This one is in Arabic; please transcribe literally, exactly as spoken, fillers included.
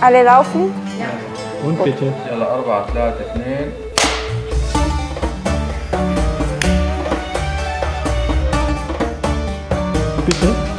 Alle laufen? Ja. Und Gut. bitte. يلا أربعة ثلاثة اثنين. Bitte.